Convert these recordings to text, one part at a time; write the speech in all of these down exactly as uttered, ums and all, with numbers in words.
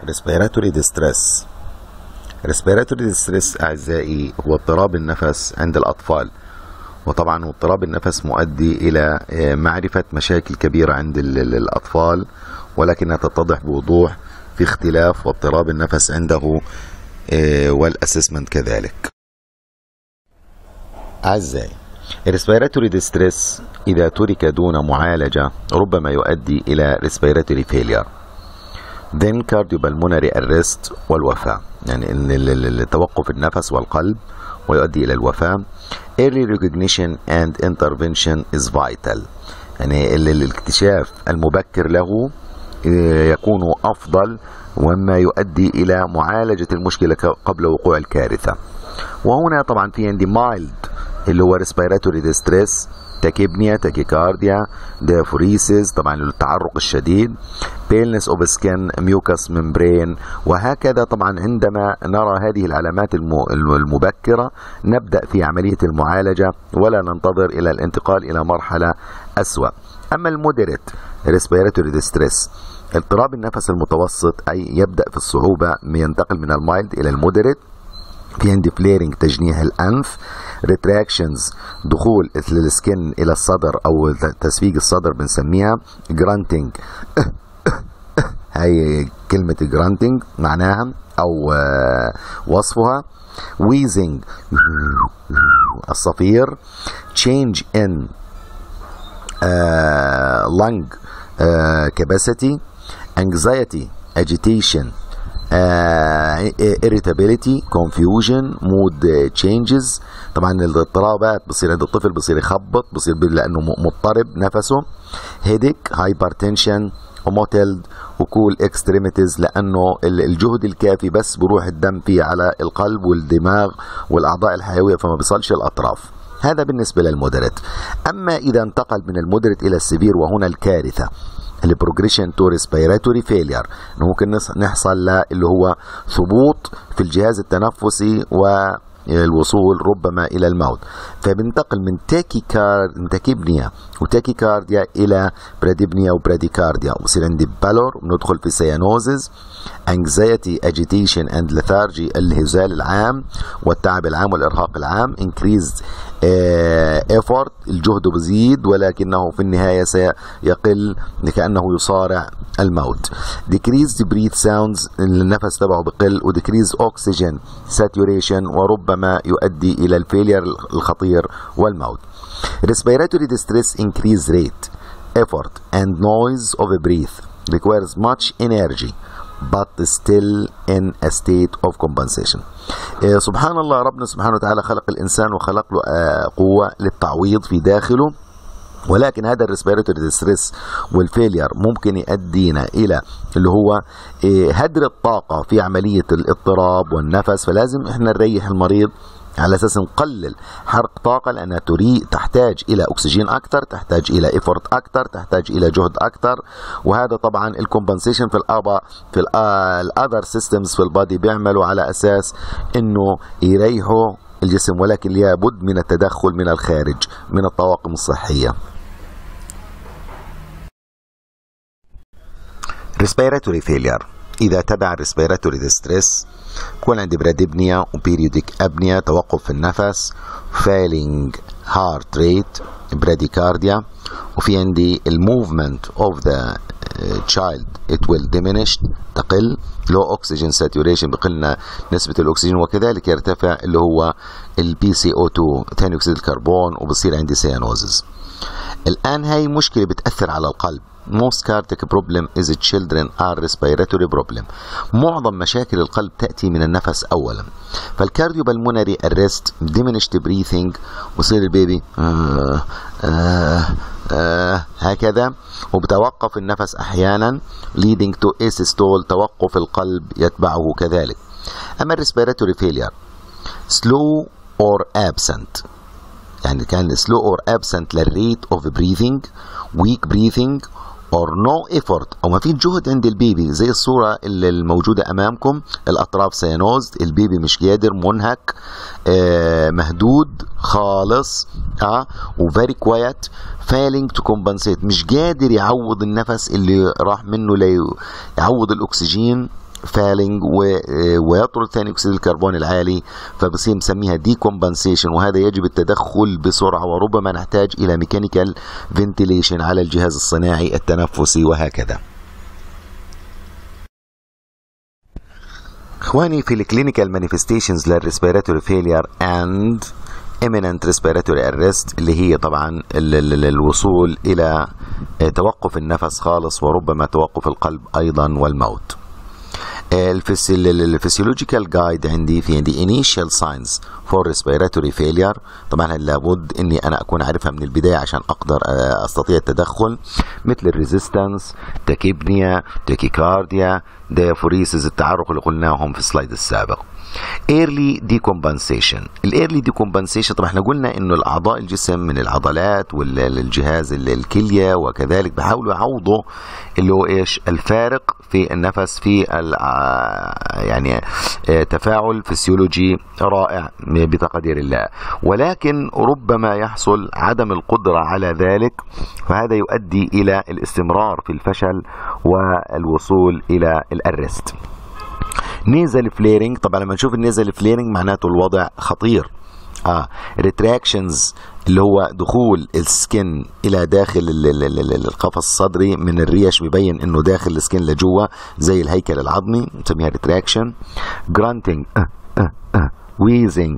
respiratory distress. respiratory distress أعزائي هو اضطراب النفس عند الأطفال، وطبعا اضطراب النفس مؤدي إلى معرفة مشاكل كبيرة عند الأطفال، ولكنها تتضح بوضوح في اختلاف واضطراب النفس عنده والأسسمنت كذلك. أعزائي، respiratory distress إذا ترك دون معالجة ربما يؤدي إلى respiratory failure then cardiopulmonary arrest والوفاة، يعني توقف النفس والقلب ويؤدي إلى الوفاة. early recognition and intervention is vital، يعني الاكتشاف المبكر له يكون أفضل وما يؤدي إلى معالجة المشكلة قبل وقوع الكارثة. وهنا طبعا في عندي mild اللي هو respiratory distress، تاكيبنيا، تاكيكارديا، ديافوريسيس طبعا التعرق الشديد، paleness of skin، mucous membrane، وهكذا. طبعا عندما نرى هذه العلامات المبكرة نبدأ في عملية المعالجة ولا ننتظر إلى الانتقال إلى مرحلة أسوأ. أما المودريت respiratory distress اضطراب النفس المتوسط، أي يبدأ في الصعوبة ينتقل من المايلد إلى المودريت. في عندي فليرنج تجنيح الأنف، ريتراكشنز دخول السكن إلى الصدر أو تسفيق الصدر بنسميها، جرانتنج هاي كلمة جرانتنج معناها أو وصفها، ويزنج الصفير، change in uh, lung uh, capacity، anxiety agitation Uh, irritability confusion mood changes. طبعا الاضطرابات بصير عند الطفل بصير يخبط، بصير لانه مضطرب نفسه، headache hypertension وموتيلد وكول extremities، لانه الجهد الكافي بس بروح الدم فيه على القلب والدماغ والاعضاء الحيويه فما بيصلش الاطراف. هذا بالنسبه للمودريت. اما اذا انتقل من المودريت الى السيفير وهنا الكارثه، البروجريشن تو ريسبيراتوري فيلير، ممكن نحصل له اللي هو ثبوط في الجهاز التنفسي والوصول ربما الى الموت. فبنتقل من تاكيكارد من تاكيبنيا وتاكيكارديا الى براديبنيا وبراديكارديا، وبصير عندي بالور، بندخل في سيانوزز، anxiety agitation and lethargy الهزال العام والتعب العام والارهاق العام، increased effort الجهد بزيد ولكنه في النهاية سيقل كأنه يصارع الموت. decreased breath sounds النفس تبعه بقل، و decreased oxygen saturation وربما يؤدي إلى الفيلير الخطير والموت. respiratory distress increased rate effort and noise of a breath requires much energy but still in a state of compensation. إيه سبحان الله، ربنا سبحانه وتعالى خلق الإنسان وخلق له آه قوة للتعويض في داخله، ولكن هذا الريسبيراتوري ديستريس والفيلير ممكن يؤدينا إلى اللي هو إيه هدر الطاقة في عملية الاضطراب والنفس. فلازم احنا نريح المريض على اساس نقلل حرق طاقه، لانها تريد تحتاج الى اكسجين اكثر، تحتاج الى ايفورت اكثر، تحتاج الى جهد اكثر. وهذا طبعا الكومبنسيشن في الابا في الاذر سيستمز في البادي بيعملوا على اساس انه يريحوا الجسم، ولكن لابد من التدخل من الخارج من الطواقم الصحيه. ريسبيراتوري فيلير إذا تبع الريسبيراتوري ديستريس يكون عندي براديبنيا وبيريوديك أبنيا توقف في النفس، فيلينج هارت ريت، براديكارديا، وفي عندي الموفمنت اوف ذا تشايلد ات ويل ديمينيش تقل، لو اوكسجين ساتوريشن بقلنا نسبة الأكسجين، وكذلك يرتفع اللي هو البي سي او اثنين ثاني أكسيد الكربون، وبصير عندي سيانوزز. الآن هاي مشكلة بتأثر على القلب. most cardiac problem is children are respiratory problem. معظم مشاكل القلب تأتي من النفس أولا. فالكارديوبالمونري arrest diminished breathing، وصير البيبي آه آه آه هكذا، وبتوقف النفس أحيانا leading to asystole توقف القلب يتبعه كذلك. أما respiratory failure slow or absent، يعني كان slow or absent للريت of breathing، weak breathing or no effort، او ما في جهد عند البيبي زي الصوره اللي الموجوده امامكم، الاطراف سيانوزد، البيبي مش قادر، منهك، آه مهدود خالص، اه وفيري كوايت، failing to compensate مش قادر يعوض النفس اللي راح منه ليعوض الاكسجين فالينج ويطرد ثاني اكسيد الكربون العالي، فبصير مسميها ديكومبنسيشن، وهذا يجب التدخل بسرعه، وربما نحتاج الى ميكانيكال فنتيليشن على الجهاز الصناعي التنفسي وهكذا. اخواني في الكلينيكال مانيفستيشنز للريسبيراتوري فيلير اند imminent respiratory arrest اللي هي طبعا ال ال الوصول الى توقف النفس خالص، وربما توقف القلب ايضا والموت. الفسيولوجيكال جايد عندي في عندي initial signs for respiratory failure، طبعا لابد اني انا اكون عارفها من البدايه عشان اقدر استطيع التدخل، مثل الريزيستنس، تاكيبنيا، تاكيكارديا، ديافوريسيس، التعرق اللي قلناهم في السلايد السابق. early decompensation. الايرلي ديكومبنسيشن طبعا احنا قلنا انه الاعضاء الجسم من العضلات والجهاز الكليه وكذلك بيحاولوا يعوضوا اللي هو ايش الفارق في النفس في يعني تفاعل فسيولوجي رائع بتقدير الله، ولكن ربما يحصل عدم القدره على ذلك، فهذا يؤدي الى الاستمرار في الفشل والوصول الى الارست. نيزل فليرنج، طبعا لما نشوف النيزل فليرنج معناته الوضع خطير. اه ريتراكشنز اللي هو دخول السكن الى داخل القفص الصدري من الريش، بيبين انه داخل السكن لجوه زي الهيكل العظمي، نسميها ريتراكشن. جرانتنج، ويزنج،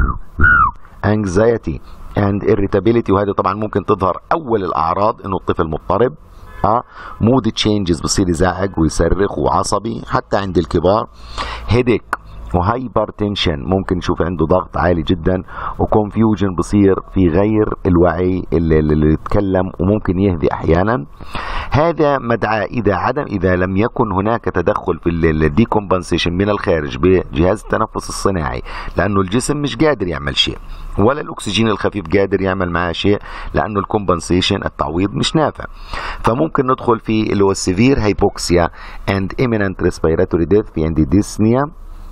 انكزايتي اند irritability، وهذه طبعا ممكن تظهر اول الاعراض انه الطفل مضطرب. اه مود تشينجز، بصير يزعق ويصرخ وعصبي حتى عند الكبار. هيديك وهايبر تنشن، ممكن نشوف عنده ضغط عالي جدا، وكونفيوجن بصير في غير الوعي اللي, اللي يتكلم، وممكن يهدي احيانا. هذا مدعاة اذا عدم اذا لم يكن هناك تدخل في الديكومبنسيشن من الخارج بجهاز التنفس الصناعي، لانه الجسم مش قادر يعمل شيء، ولا الاكسجين الخفيف قادر يعمل معاه شيء، لانه الكومبنسيشن التعويض مش نافع. فممكن ندخل في اللي هو السيفير هايبوكسيا اند imminent respiratory death، في عندي ديسنيا،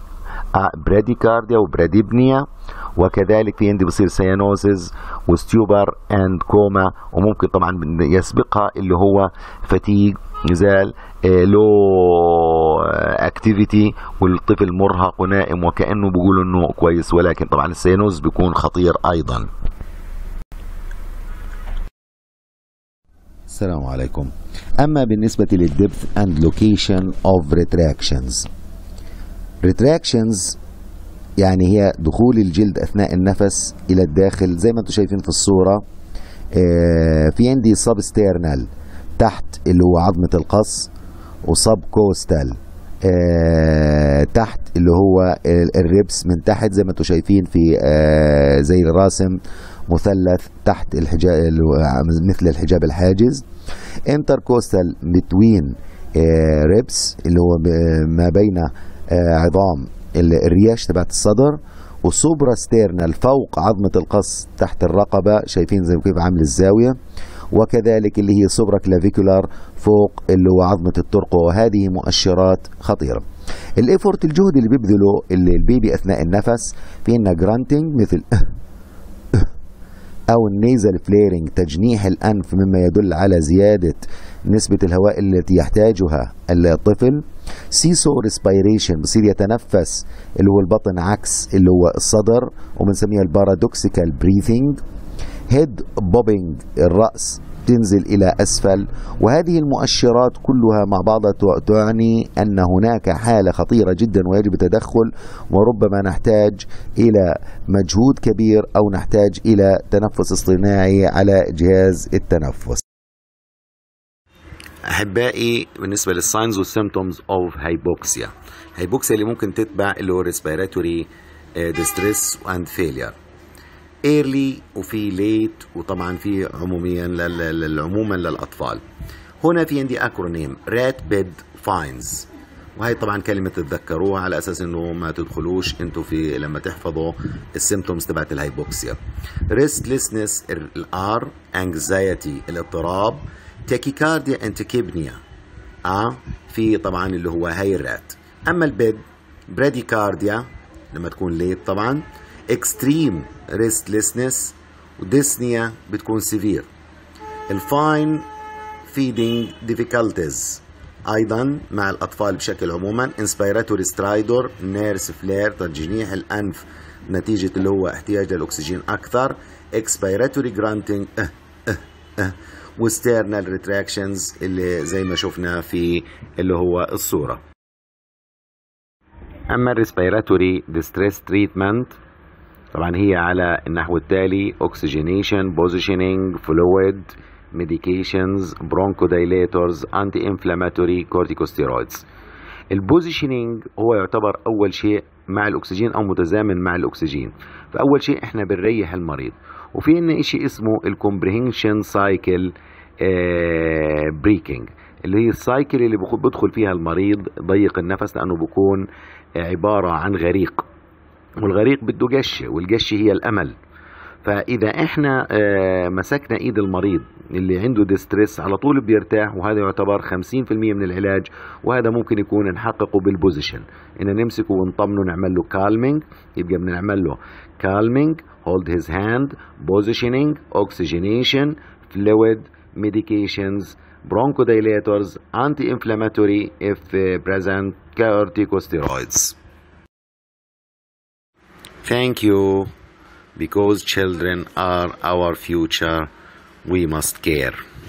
براديكارديا وبراديبنيا، وكذلك في عندي بصير سيانوزز وستيوبر اند كوما، وممكن طبعا يسبقها اللي هو فتيج، نزال، لو اكتيفيتي، والطفل مرهق ونائم وكأنه بيقولوا انه كويس، ولكن طبعا السيانوز بيكون خطير ايضا. السلام عليكم. اما بالنسبة للدبث اند لوكيشن اوف ريتراكشنز، ريتراكشنز يعني هي دخول الجلد اثناء النفس الى الداخل زي ما انتم شايفين في الصورة. آه في عندي سب ستيرنال تحت اللي هو عظمة القص، وسب كوستال آه تحت اللي هو الريبس من تحت زي ما انتم شايفين في آه زي الراسم مثلث تحت الحجاب مثل الحجاب الحاجز. انتركوستال بتوين آه ريبس اللي هو ما بين آه عظام الرياش تبعت الصدر، وسوبرا ستيرنال فوق عظمة القص تحت الرقبة، شايفين زي كيف عامل الزاوية، وكذلك اللي هي سوبرا كلافيكولار فوق اللي هو عظمة الترقوة، وهذه مؤشرات خطيرة. الإيفورت الجهد اللي بيبذله البيبي أثناء النفس، في عندنا جرانتنج مثل أو النيزل فليرنج تجنيح الأنف، مما يدل على زيادة نسبة الهواء التي يحتاجها الطفل. سيسو ريسبيريشن بصير يتنفس اللي هو البطن عكس اللي هو الصدر، وبنسميها البارادوكسيكال بريثنج. هيد بوبينج، الرأس تنزل إلى أسفل، وهذه المؤشرات كلها مع بعضها تعني أن هناك حالة خطيرة جدا ويجب التدخل، وربما نحتاج إلى مجهود كبير أو نحتاج إلى تنفس اصطناعي على جهاز التنفس. أحبائي، بالنسبة للساينز والسيمتومز أوف هايبوكسيا، هايبوكسيا اللي ممكن تتبع اللي هو ريسبيراتوري ديستريس اند فيلير، ايرلي وفي ليت، وطبعا في عموميا عموما للاطفال. هنا في عندي اكرونيم رات بيد فاينز، وهي طبعا كلمه تتذكروها على اساس انه ما تدخلوش انتم في لما تحفظوا السيمتومز تبعت الهايبوكسيا. ريستلسنس الار، انكزايتي الاضطراب، تاكيكارديا اند تاكيبنيا اه في طبعا اللي هو هاي الرات. اما البيد براديكارديا لما تكون ليت طبعا، اكستريم ريستلسنس، وديسنيا بتكون سيفير. الفاين فيدينج ديفيكالتيز أيضا مع الأطفال بشكل عموما inspiratory stridor نيرس فلير تجنيح الأنف نتيجة اللي هو احتياج للأكسجين أكثر expiratory grunting أه أه أه وستيرنال retractions اللي زي ما شفنا في اللي هو الصورة. أما الريسبيراتوري ديستريس تريتمنت طبعا هي على النحو التالي: oxygenation, positioning, fluid, medications, bronchodilators, anti-inflammatory, corticosteroids. البوزيشنينج هو يعتبر أول شيء مع الأكسجين أو متزامن مع الأكسجين. فأول شيء إحنا بنريح المريض، وفي عندنا شيء اسمه الكومبريهنشن سايكل بريكنج اللي هي السايكل اللي بدخل فيها المريض ضيق النفس لأنه بيكون عبارة عن غريق، والغريق بده قشة، والقشة هي الأمل. فإذا إحنا مسكنا إيد المريض اللي عنده ديستريس على طول بيرتاح، وهذا يعتبر خمسين بالمئة من العلاج، وهذا ممكن يكون نحققه بالبوزيشن، إن نمسكه ونطمنه نعمل له كالمينج. يبقى بنعمل له كالمينج، hold his hand, positioning, oxygenation, fluid, medications, bronchodilators, anti-inflammatory if present, corticosteroids. Thank you. Because children are our future, we must care.